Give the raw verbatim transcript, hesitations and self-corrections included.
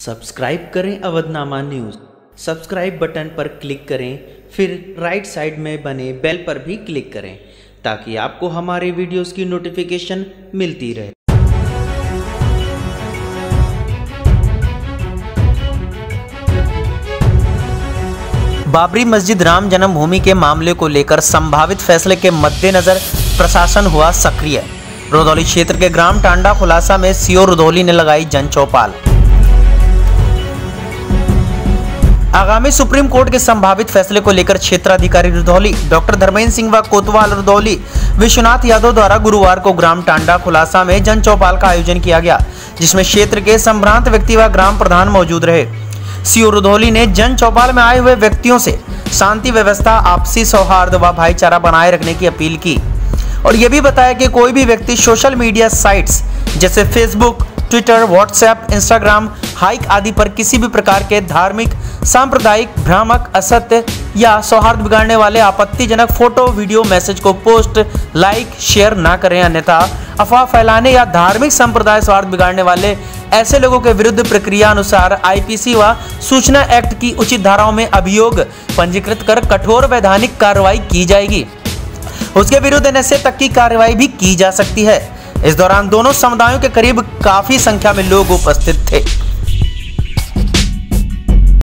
Subscribe करें Avadhnama news. Subscribe button पर click करें, फिर राइट साइड में बने बेल पर भी क्लिक करें ताकि आपको हमारे वीडियोस की नोटिफिकेशन मिलती रहे। बाबरी मस्जिद राम जन्मभूमि के मामले को लेकर संभावित फैसले के मद्देनजर प्रशासन हुआ सक्रिय। रुधौली क्षेत्र के ग्राम टांडा खुलासा में सीओ रुधौली ने लगाई जन चौपाल। आगामी सुप्रीम कोर्ट के संभावित फैसले को लेकर क्षेत्राधिकारी रुधौली डॉक्टर धर्मेंद्र सिंह व कोतवाल रुधौली विश्वनाथ यादव द्वारा गुरुवार को ग्राम टांडा खुलासा में जन चौपाल का आयोजन किया गया, जिसमें क्षेत्र के संभ्रांत व्यक्ति व ग्राम प्रधान मौजूद रहे। सीओ रुधौली ने जन चौपाल में आए हुए व्यक्तियों से शांति व्यवस्था, आपसी सौहार्द व भाईचारा बनाए रखने की अपील की और यह भी बताया कि कोई भी व्यक्ति सोशल मीडिया साइट्स जैसे Facebook, Twitter, WhatsApp, Instagram, Hike आदि पर किसी भी प्रकार के धार्मिक, सांप्रदायिक, भ्रामक, असत्य या सौहार्द बिगाड़ने वाले आपत्तिजनक फोटो, वीडियो, मैसेज को पोस्ट, लाइक, शेयर ना करें, अन्यथा अफवाह फैलाने या धार्मिक संप्रदाय सौहार्द बिगाड़ने वाले ऐसे लोगों के विरुद्ध प्रक्रिया अनुसार आईपीसी व सूचना एक्ट की उचित धाराओं में अभियोग पंजीकृत कर कठोर वैधानिक कार्रवाई की जाएगी। उसके विरुद्ध एनएसए तक की कार्रवाई भी की जा सकती है। इस दौरान दोनों समुदायों के करीब काफी संख्या में लोग उपस्थित थे।